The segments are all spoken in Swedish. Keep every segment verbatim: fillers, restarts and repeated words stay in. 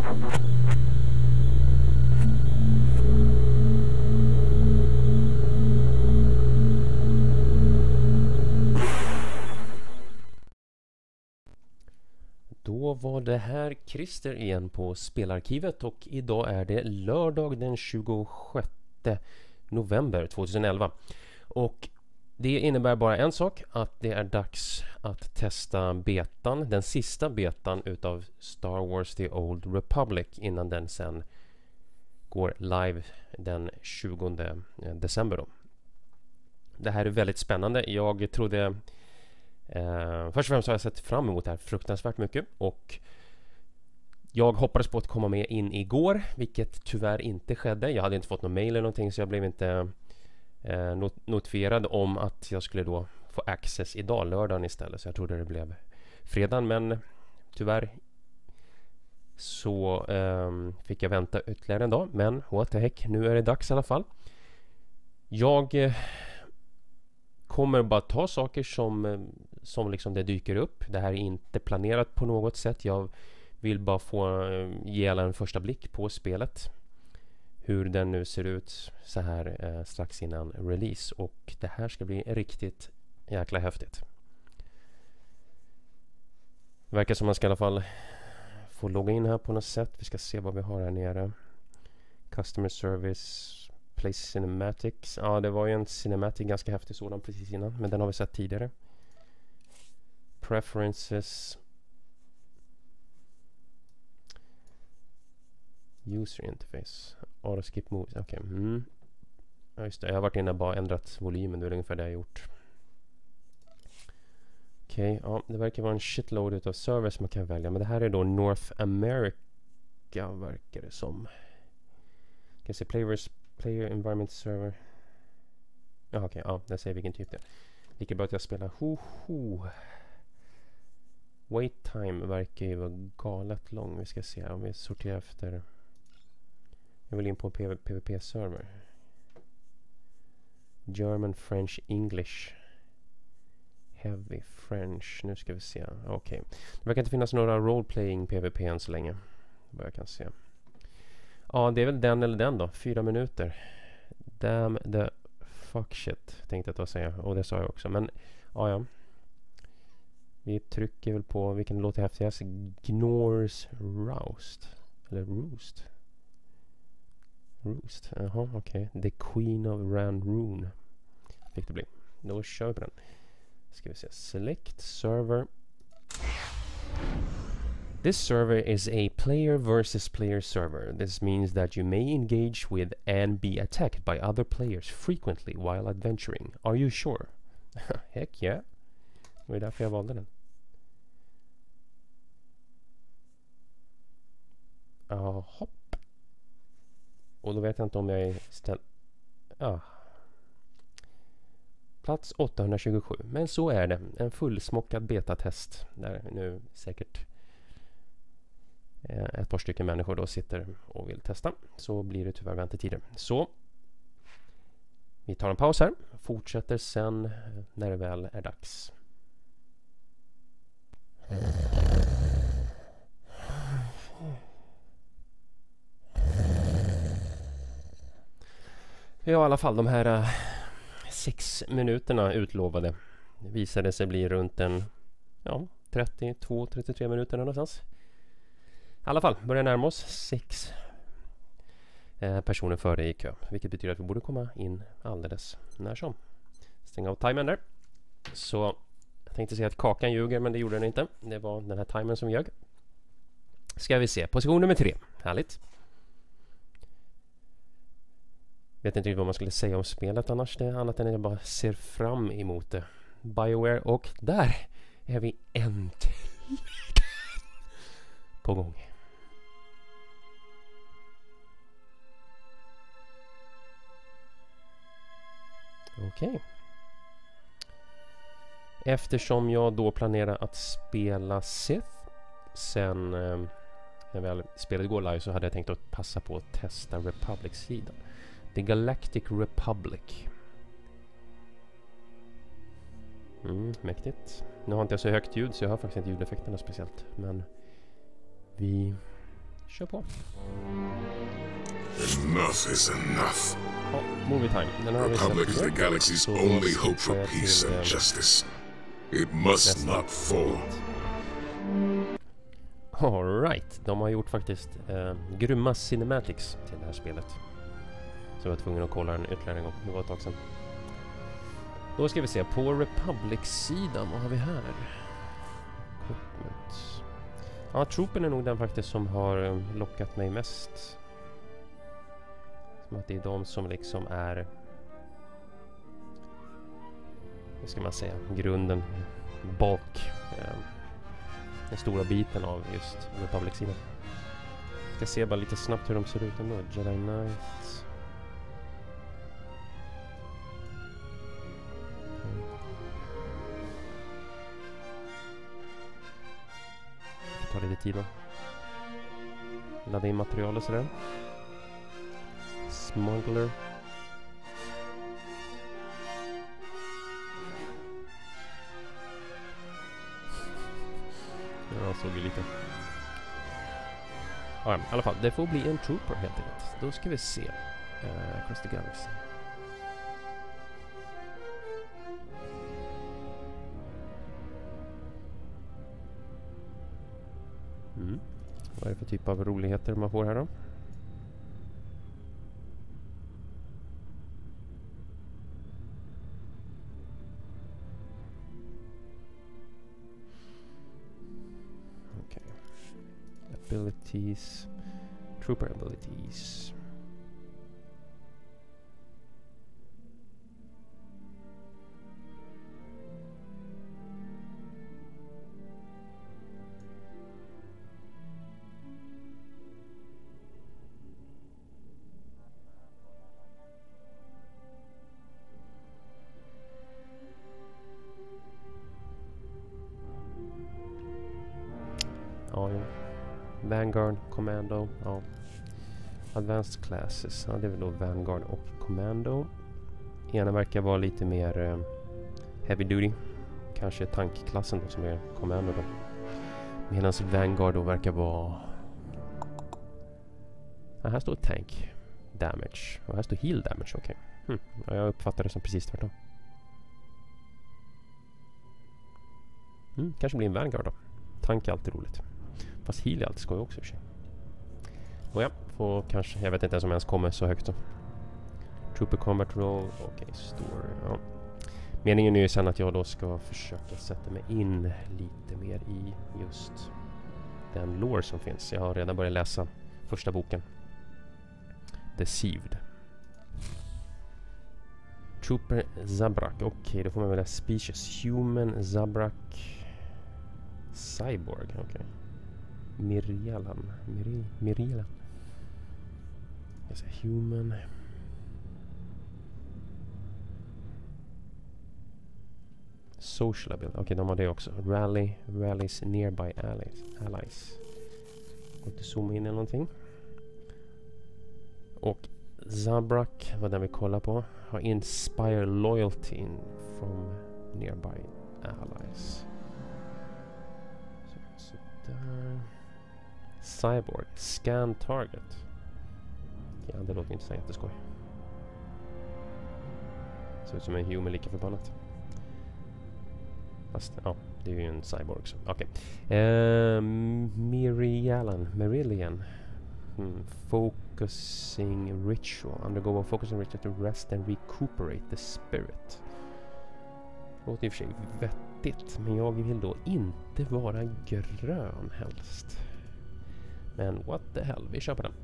Då var det här Christer igen på Spelarkivet och idag är det lördag den tjugosjätte november tjugoelva. Och det innebär bara en sak, att det är dags att testa betan, den sista betan utav Star Wars The Old Republic innan den sen går live den tjugonde december då. Det här är väldigt spännande. Jag trodde Eh, först och främst har jag sett fram emot det här fruktansvärt mycket och jag hoppades på att komma med in igår, vilket tyvärr inte skedde. Jag hade inte fått någon mail eller någonting, så jag blev inte eh, not- notifierad om att jag skulle då få access idag, lördagen istället. Så jag trodde det blev fredagen, men tyvärr så eh, fick jag vänta ytterligare en dag. Men what the heck, nu är det dags i alla fall. Jag eh, kommer bara ta saker som, som liksom det dyker upp. Det här är inte planerat på något sätt. Jag vill bara få ge alla en första blick på spelet. Hur den nu ser ut så här eh, strax innan release. Och det här ska bli riktigt jäkla häftigt. Verkar som man ska i alla fall få logga in här på något sätt. Vi ska se vad vi har här nere. Customer service, Play Cinematics. Ja, det var ju en Cinematic, ganska häftig sådan precis innan. Men den har vi sett tidigare. Preferences. User interface. Auto skip moves. Okej. Okay. Mm. Ja, just det. Jag har varit inne och bara ändrat volymen. Det är ungefär det jag har gjort. Okej. Okay. Ja, det verkar vara en shitload utav servers man kan välja. Men det här är då North America, verkar det som. Kan se players Player Environment Server. Ja, okej. Okay, ja, den säger vilken typ det är. Lika bra att jag spelar ho ho. Wait time verkar ju vara galet lång. Vi ska se om vi sorterar efter. Jag vill in på P V P-server. German, French, English. Heavy, French. Nu ska vi se. Okej. Okay. Det verkar inte finnas några role-playing P V P än så länge. Vad jag kan se. Ja, det är väl den eller den då. Fyra minuter. Damn the fuck shit, tänkte jag ta säga. Och det sa jag också. Men, ja ja. Vi trycker väl på, vilken låter häftigast? Gnors Roust. Eller Roost. Roost. Jaha, okej. Okay. The Queen of Ranroon fick det bli. Då kör vi på den. Ska vi se. Select server. This server is a player versus player server. This means that you may engage with and be attacked by other players frequently while adventuring. Are you sure? Heck yeah. Det var därför jag valde den. Ja, hopp. Och då vet jag inte om jag är ställ... Ja. Plats åttahundratjugosju. Men så är det. En fullsmockad betatest. Där nu säkert ett par stycken människor då sitter och vill testa, så blir det tyvärr väntetider. Så vi tar en paus här, fortsätter sen när det väl är dags. Ja, i alla fall de här äh, sex minuterna utlovade visade sig bli runt en ja, trettiotvå till trettiotre minuter någonstans. I alla fall, börjar närma oss sex eh, personer före i kö. Vilket betyder att vi borde komma in alldeles när som. Stänga av timern där. Så jag tänkte säga att kakan ljuger, men det gjorde den inte. Det var den här timern som ljög. Ska vi se, position nummer tre. Härligt. Vet inte vad man skulle säga om spelet annars. Det är annat än att jag bara ser fram emot det. BioWare, och där är vi äntligen på gång. Okej. Okay. Eftersom jag då planerar att spela Sith sen eh, när väl spelet går live, så hade jag tänkt att passa på att testa Republic-sidan. The Galactic Republic. Mm, mäktigt. Nu har inte jag så högt ljud, så jag har faktiskt inte ljudeffekterna speciellt. Men vi kör på. Enough is enough. Ja, movie time. Den har vi Republic is sett the tidigare. galaxy's Så only hope for skippar jag peace till, and eh, justice. It must nästa. not fall. All right, de har gjort faktiskt eh, grymma cinematics till det här spelet. Så jag var tvungen att kolla den ytterligare en gång. Det var ett tag sedan. Då ska vi se på Republic-sidan. Vad har vi här? Equipment. Ja, Troopen är nog den faktiskt som har eh, lockat mig mest. Som att det är de som liksom är, vad ska man säga, grunden, bulk, eh, den stora biten av just Republic-sidan. Ska se bara lite snabbt hur de ser ut ändå. Jedi Knight. Det tar lite tid då. Ladda in material och sådär. Smuggler. Jag såg ju lite. Ja, i alla fall, det får bli en trooper helt enkelt. Då ska vi se. Uh, Across the Galaxy. Mm. Vad är det för typ av roligheter man får här då? Okej. Okay. Abilities. Trooper abilities. Ja, ja. Vanguard, Commando, ja. Advanced Classes, ja det är väl då Vanguard och Commando. Ena verkar vara lite mer eh, heavy duty. Kanske tankklassen då som är Commando då. Medan Vanguard då verkar vara... Ja, här står tank damage. Och här står heal damage, okej. Okay. Hm. Ja, jag uppfattar det som precis tvärtom. Mm, kanske blir en Vanguard då. Tank är alltid roligt. Fast heal är alltid skoj också i och för sig. Och ja, får kanske, jag vet inte ens om jag ens kommer så högt då. Trooper Combat Roll, okej, okay, story, ja. Meningen är ju sen att jag då ska försöka sätta mig in lite mer i just den lore som finns. Jag har redan börjat läsa första boken. Deceived. Trooper Zabrak, okej, okay, då får man välja species. Human, Zabrak, Cyborg, okej. Okay. Mirialan. Miri, Mirialan. Jag säger human. Social ability. Okej, okay, de har det också. Rally. Rallies nearby allies. allies. Går inte zooma in eller någonting. Och Zabrak, vad den vi kollar på, har inspire loyalty in from nearby allies. Så, så där. Cyborg. Scan target. Ja, det låter inte så jätteskoj. Ser ut som en human lika förbannat. Fast, ja, det är ju en cyborg också. Okej. Okay. Uh, Mirialan. Meridian. Hmm. Focusing ritual. Undergo a focusing ritual to rest and recuperate the spirit. Låter i och för sig vettigt. Men jag vill då inte vara grön helst. Men what the hell, vi kör på den.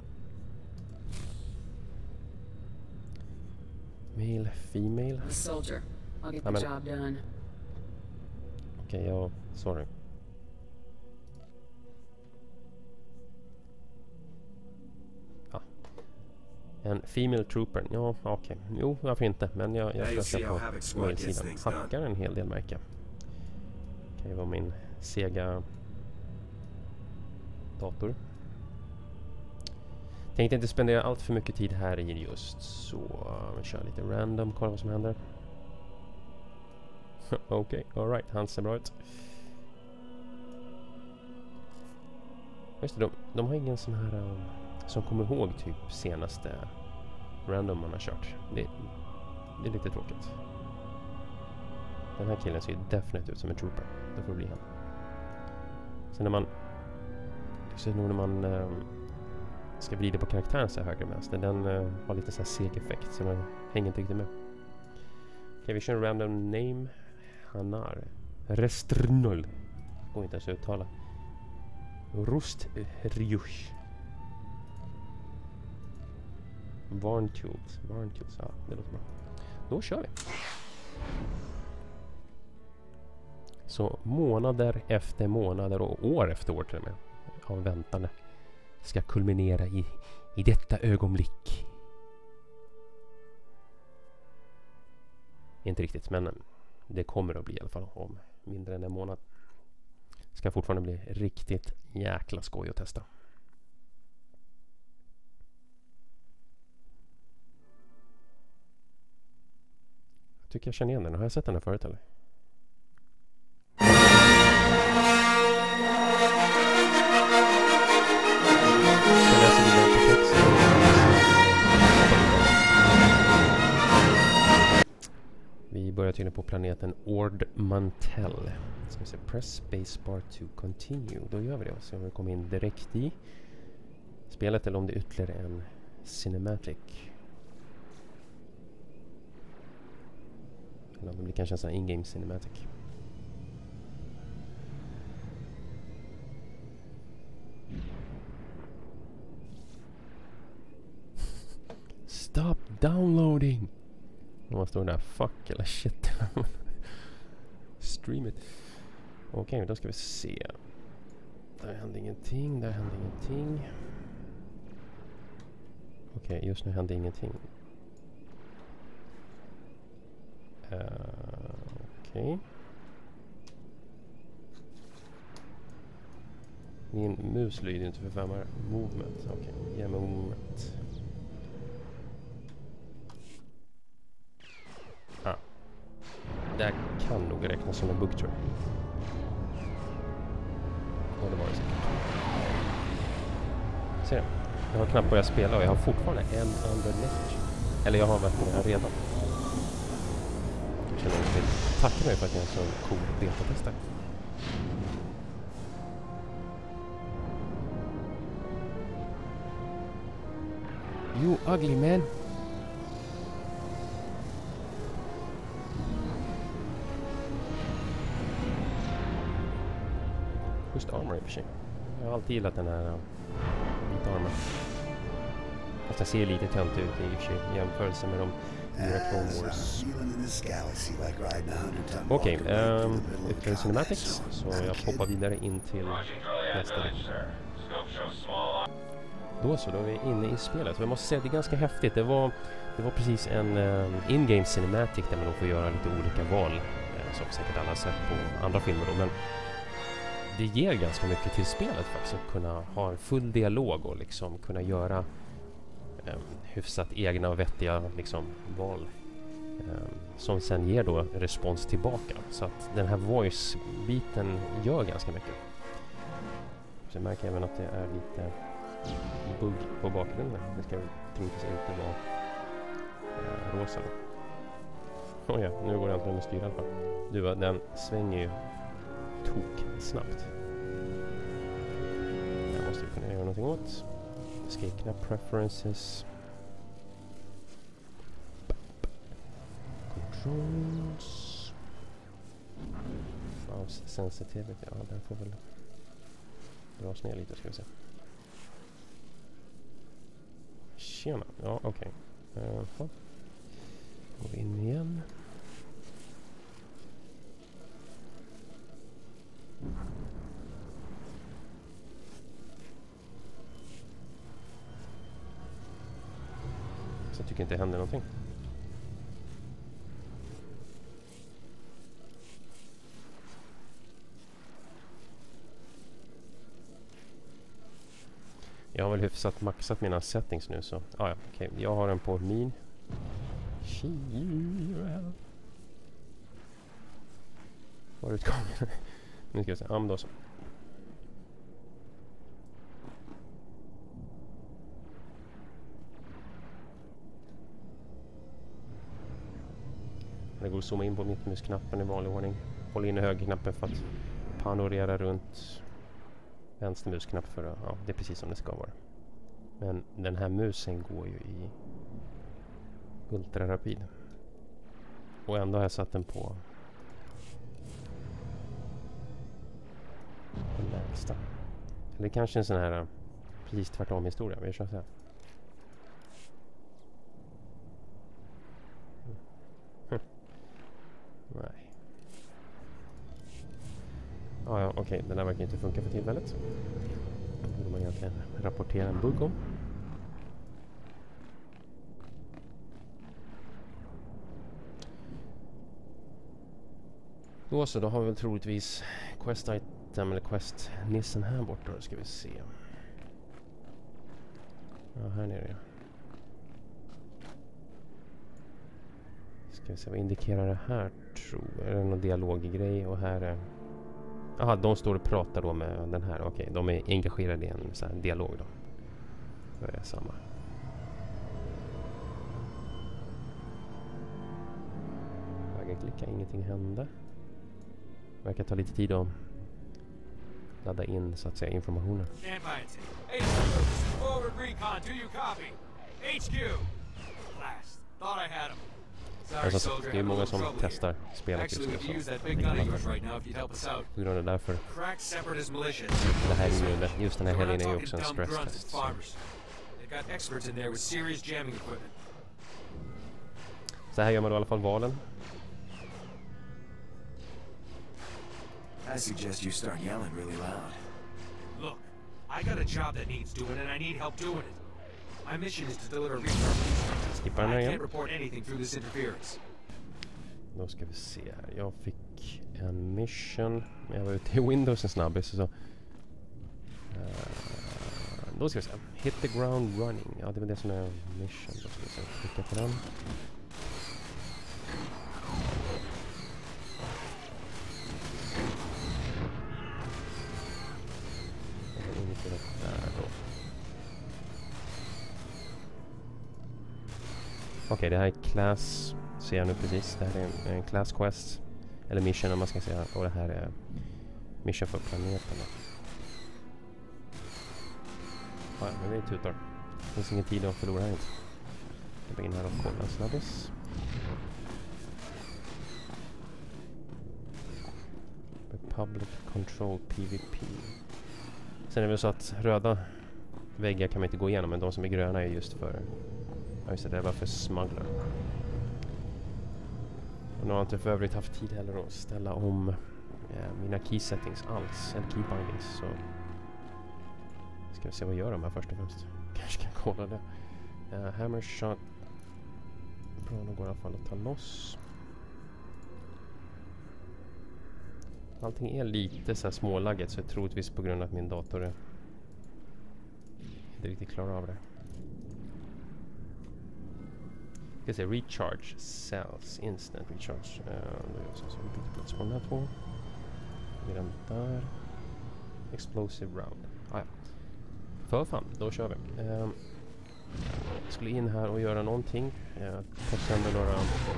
Male, female. Soldier, I'll get the Amen. job done. Okej, okay, ja, sorry. Ja. En female trooper. Ja, okej. Okay. Jo, varför inte? Men jag, jag ska se på mailsidan. Hackar en hel del märker. Det kan ju vara min sega dator. Tänkte inte spendera allt för mycket tid här i just, så uh, vi kör lite random, kolla vad som händer. Okej, okay, alright, han ser bra ut. Just det, de, de har ingen sån här um, som kommer ihåg typ senaste random man har kört. Det, det är lite tråkigt. Den här killen ser ju definitivt ut som en trooper. Det får bli han. Sen när man så nog när man um, ska vrida på karaktären så här höger och vänster, den uh, har lite så här seg-effekt så den hänger inte riktigt med. Okej, okay, vi kör en random name. Hanar. Restrnull. Går inte ens att uttala. Rustrjush. Varntools. Varntools, ja, det låter bra. Då kör vi. Så månader efter månader och år efter år till och med av väntande ska kulminera i, i detta ögonblick. Inte riktigt, men det kommer att bli i alla fall om mindre än en månad. Ska fortfarande bli riktigt jäkla skoj att testa. Jag tycker jag känner igen den. Har jag sett den här förut eller? Jag läser vidare på texten. Vi börjar tydligen på planeten Ord Mantell. Ska vi se, press spacebar to continue. Då gör vi det. Så vi kommer in direkt i spelet eller om det är ytterligare en cinematic. Eller om det blir kanske en sån här in-game cinematic. Stop downloading! Vad står det där? Fuck eller shit. Stream it. Okej, okay, då ska vi se. Där händer ingenting, där händer ingenting. Okej, okay, just nu händer ingenting. Uh, Okej. Okay. Min mus lyder inte för fem här. Movement, okej. Okay. Ge mig movement. Ah. Det här kan nog räknas som en bugg, tror jag. Ja, det var det säkert. Se, jag har knappt börjat spela och jag har fortfarande en under message. Eller jag har varit med här redan. Jag känner att jag vill tacka mig för att jag är en så cool beta-testare. You ugly man. Just armor i och för sig. Jag har alltid gillat den här uh, vita armor. Fast den ser lite tönt ut i och för sig i jämförelse med de nya Clone Wars. Okej, okay, um, ytterligare cinematics. Så jag hoppar vidare in till nästa. Då så, då är vi inne i spelet. Så jag måste säga att det är ganska häftigt. Det var, det var precis en um, in-game cinematic där man får göra lite olika val. Uh, som säkert alla har sett på andra filmer då. Men det ger ganska mycket till spelet faktiskt. Att kunna ha en full dialog och liksom kunna göra um, hyfsat egna och vettiga liksom, val. Um, som sen ger då respons tillbaka. Så att den här voice-biten gör ganska mycket. Så jag märker även att det är lite bugg på bakgrunden. Det ska troligtvis inte vara eh, rosa. Oh ja, nu går det äntligen att styra i alla fall. Du, den svänger ju tok snabbt. Jag måste kunna göra någonting åt. Escape-knapp, preferences. Controls. Mouse sensitivity. Ja, den får väl dras ner lite, ska vi se. Tjena. Ja, okej. Okay. Uh, går vi in igen. Så jag tycker inte det händer någonting. Jag har väl hyfsat maxat mina settings nu så. Ah, ja, okej. Okay. Jag har den på min. Var utgången? Nu ska vi se. Ja, men då så. Det går att zooma in på mittmusknappen i vanlig ordning. Håll in högerknappen för att panorera runt. Vänster musknapp för att, ja, det är precis som det ska vara. Men den här musen går ju i ultrarapid. Och ändå har jag satt den på den lägsta. Eller kanske en sån här precis tvärtom historia. Vi kör så här. Hm. Nej. Ah, ja, okej. Okay. Den här verkar inte funka för tillfället. Det borde man egentligen rapportera en bugg om. Då så, då har vi väl troligtvis quest item eller quest nissen här borta. Då ska vi se. Ja, här nere. Ja. Ska vi se, vad indikerar det här, tror jag? Är det någon dialoggrej? Och här är... Jaha, de står och pratar då med den här. Okej, de är engagerade i en sån här dialog då. Det är samma. Högerklicka, ingenting hände. Verkar ta lite tid att ladda in, så att säga, informationen. Alltså, det är många som testar spelet just nu, så det kan man på grund av därför. Det här är ju, just den här helgen är ju också en stresstest. Så. så här gör man då i alla fall valen. I suggest you start yelling really loud. Look, I got a job that needs doing and I need help doing it. My mission is to deliver research. Skippa den här I igen. can't report anything through this interference. Då ska vi se här. Jag fick en mission. Jag var ute i Windows en snabbis. Så, uh, då ska vi se. Hit the ground running. Ja, det är det som är mission. Då ska vi se. Klicka på den. Okej, okay, det här är class, ser jag nu precis. Det här är en, en class quest, eller mission om man ska säga. Och det här är mission för planeten. Ja, men vi tutar. Det finns ingen tid att förlora här inte. Jag går in här och kollar snabbis. Public Control P V P. Sen är det väl så att röda väggar kan man inte gå igenom, men de som är gröna är just för... Ja, just det, det var för smuggler. Och nu har jag inte för övrigt haft tid heller att ställa om eh, mina key settings alls, eller key bindings, så ska vi se vad jag gör de här först och främst. Kanske kan kolla det. Uh, hammer shot. Bra, då går i alla fall att ta loss. Allting är lite så här smålagget, så troligtvis på grund av att min dator är inte riktigt klar av det. Jag ska se, recharge cells, instant recharge. Uh, då gör jag så vi byter plats på den här två. Med den där. Explosive round. Ah, ja. För fan, då kör vi. Uh, jag skulle in här och göra någonting. Uh, ta sönder några...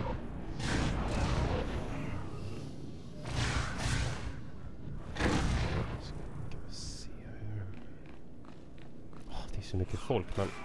Ska vi se hur... Oh, det är så mycket folk, men...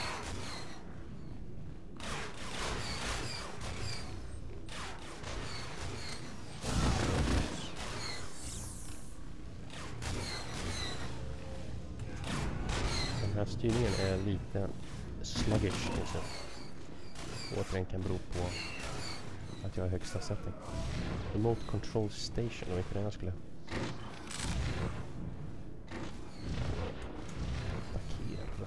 Styrningen är lite sluggish just nu. Återigen kan bero på att jag har högsta setting. Remote control station, och inte den jag skulle markera.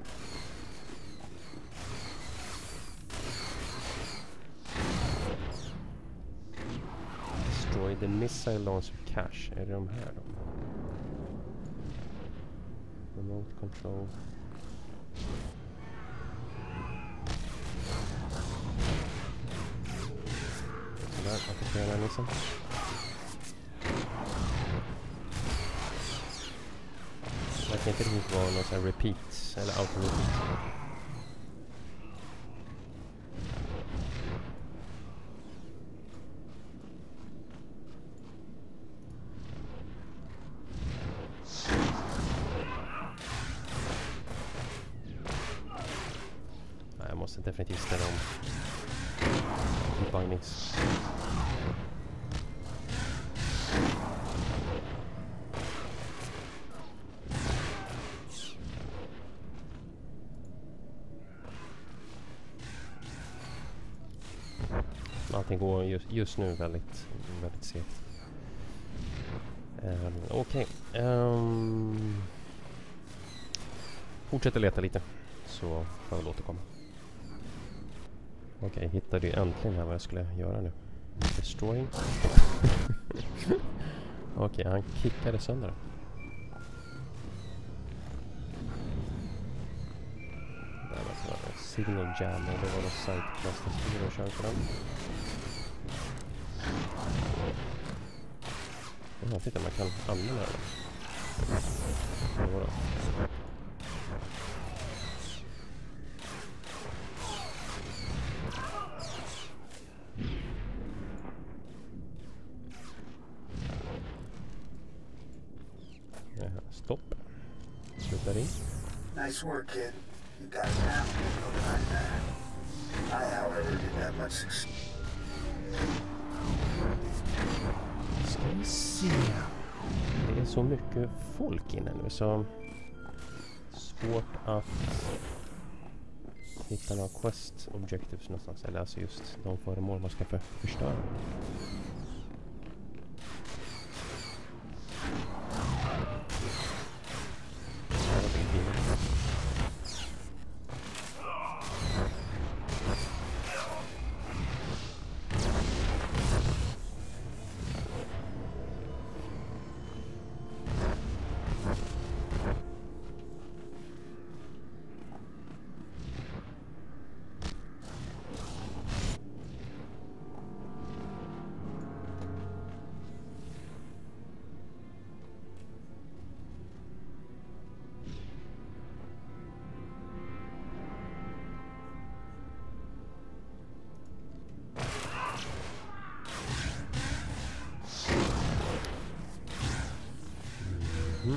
Destroy the missile launcher cache. Är det de här då? Remote control. Sådär, attackera den liksom. Det kan inte riktigt vara någon sån här repeat eller auto-repeat. måste definitivt ställa om bindings. Allting går just, just nu väldigt, väldigt segt. Um, Okej. Okay. Um, fortsätter leta lite. Så får jag väl återkomma. Okej, okay, hittade ju äntligen här vad jag skulle göra nu. Destroying. Okej, okay, han kickade sönder den. Där var det signal jam och det var någon sidequest jag skulle köra på den. Ja, titta, man kan använda den. Vadå? Jaha, stopp. Slutar in. Nice work, kid. You got it now. I, however, didn't have much success. Ska vi se. Det är så mycket folk inne nu så svårt att hitta några quest objectives någonstans. Eller alltså just de föremål man ska för förstöra. Mm.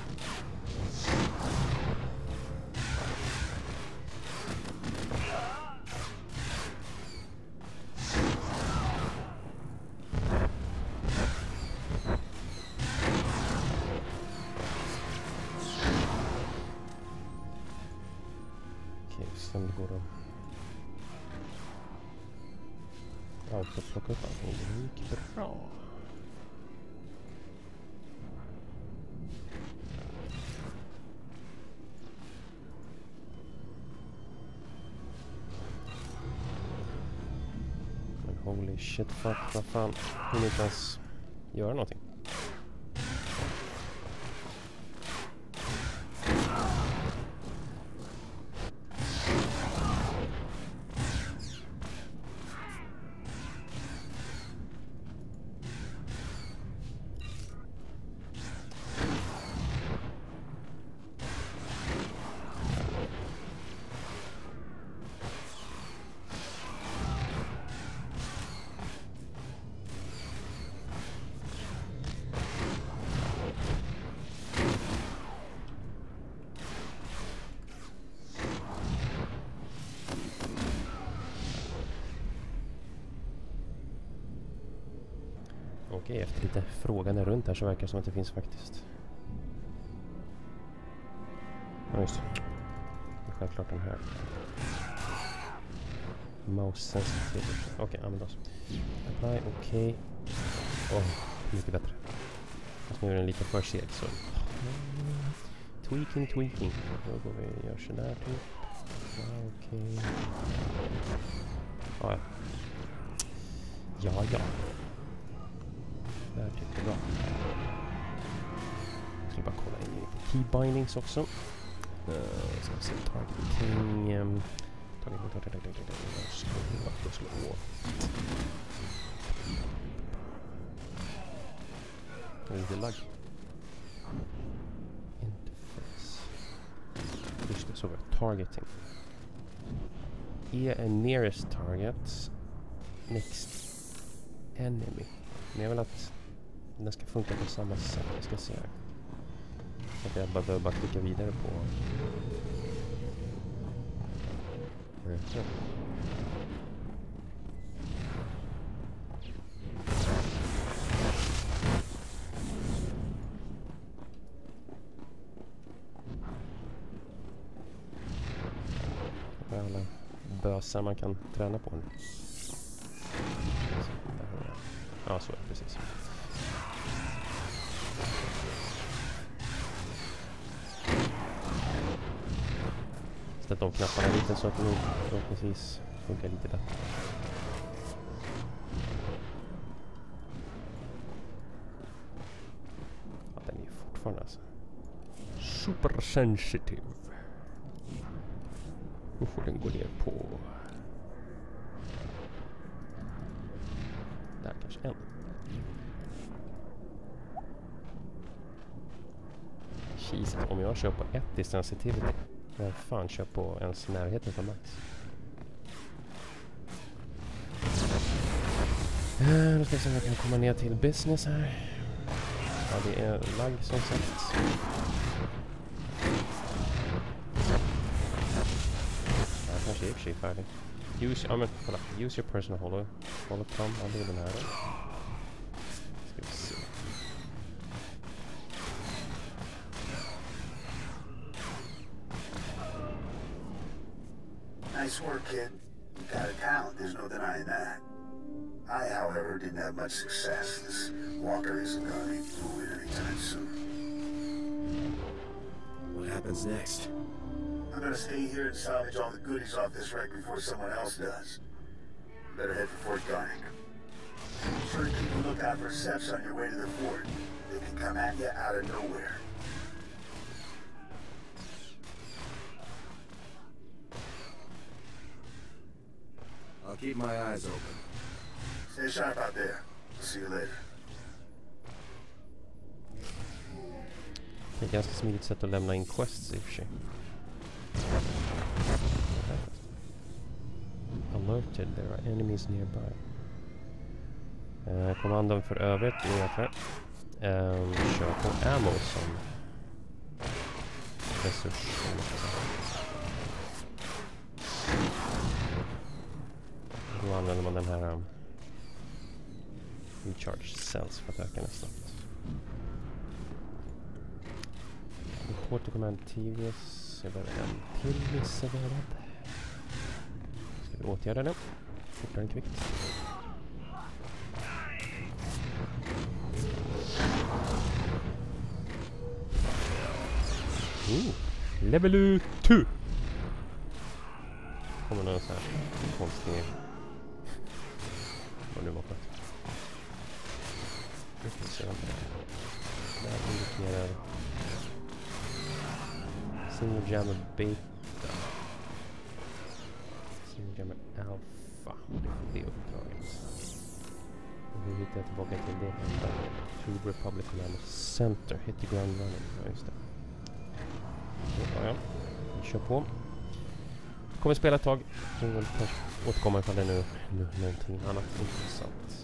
Okej, sen går det allt att plocka upp allting. Det gick bra. Holy shit, fuck, vad fan. Hur inte ens göra någonting. Okej, efter lite frågande runt här så verkar det som att det finns faktiskt. Ja, just det. Det är självklart den här. Mouse sensitivity. Okej, okay, använd oss. Apply, okej. Okay. Åh, mycket bättre. Fast nu är den lite för seg så. Tweaking, tweaking. Då går vi och gör sådär typ. Okej. Okay. Ja, ja. Ja, ja. Där tycker jag bra. Jag ska bara kolla in i key bindings också. Uh, ska vi se, targeting. Um, targeting, targeting, targeting, targeting. Slå å. Det är lite lag. Interface. Just det, så var det. Targeting. E är nearest target. Next enemy. Men jag vill att den ska funka på samma sätt. Vi ska se här. Så att jag bara behöver bara klicka vidare på Mm. Det är alla bösar man kan träna på nu. Ja, så är det precis. Sätt om knapparna lite så att de förhoppningsvis funkar lite bättre. Ja, den är ju fortfarande alltså super sensitive. Nu får den gå ner på där kanske en. Jesus, om jag kör på ett i sensitivity, vem fan kör på ens närheten av max? Uh, då ska vi se om jag kan komma ner till business här. Ja, det är lag som sagt. Jag kanske är i och för sig färdig. Use, ja men kolla, use your personal holo. Holocom, ja det är den här då. Ska vi se. Nice work, kid. You got a talent, there's no denying that. I, however, didn't have much success. This Walker isn't gonna be moving anytime soon. What happens next? I'm gonna stay here and salvage all the goodies off this wreck before someone else does. Better head for Fort Garning. Be sure to keep a lookout for Seps on your way to the fort. They can come at you out of nowhere. I'll keep my eyes open. Stay sharp out there. See you later. Det är ett ganska smidigt sätt att lämna in quests i och för sig. Alerted, there are enemies nearby. Uh, kommandon för övrigt är jag um, kör på ammo som resurs. Då använder man den här um, recharge cells för att öka nästan. Report to command T V S. Jag behöver en till missserverad. Ska vi åtgärda det? Fortare än kvickt. Ooh, level två. Kommer någon sån här konstig... Vad nu var det? Riktigt se om det. Där indikerar... Single Jammer Beta. Single Jammer Alpha. Det är uppdraget. Och hur hittar jag tillbaka till det? To Republic Command Center. Hit the ground running. Ja, just det. Ja, ja. Vi kör på. Kommer spela ett tag. Jag återkommer ifall det nu, nu någonting annat intressant.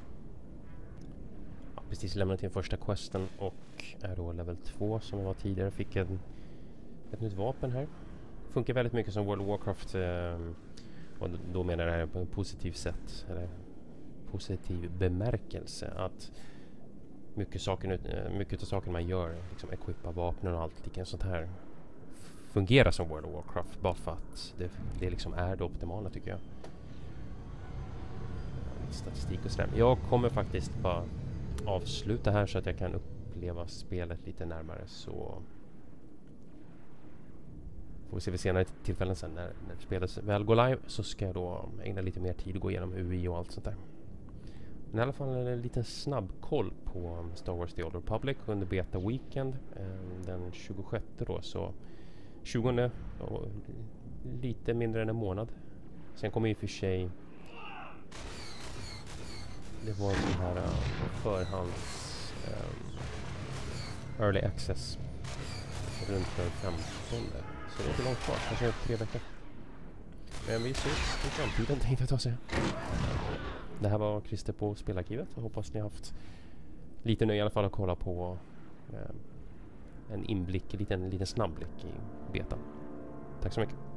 Ja, precis lämnat in första questen och är då level två som jag var tidigare. Fick en, ett nytt vapen här. Funkar väldigt mycket som World of Warcraft eh, och då menar jag det här på en positiv sätt eller positiv bemärkelse att mycket saker, mycket av saker man gör, liksom equippa vapnen och allt lika sånt här fungerar som World of Warcraft bara för att det, det liksom är det optimala tycker jag. Statistik och sådär. Jag kommer faktiskt bara avsluta här så att jag kan uppleva spelet lite närmare så får vi se vid senare tillfällen sen när, när spelet väl går live så ska jag då ägna lite mer tid och gå igenom U I och allt sånt där. Men i alla fall en liten snabb koll på Star Wars The Old Republic under Beta Weekend eh, den tjugosjätte då så tjugonde och lite mindre än en månad. Sen kommer ju för sig det var en sån här uh, förhands um, early access runt den femtonde. Så det är inte långt kvar, kanske tre veckor. Men vi ses i framtiden tänkte jag ta sig. Det här var Christer på Spelarkivet. Jag hoppas ni har haft lite nöje i alla fall att kolla på um, en inblick, en liten, liten snabbblick i betan. Tack så mycket.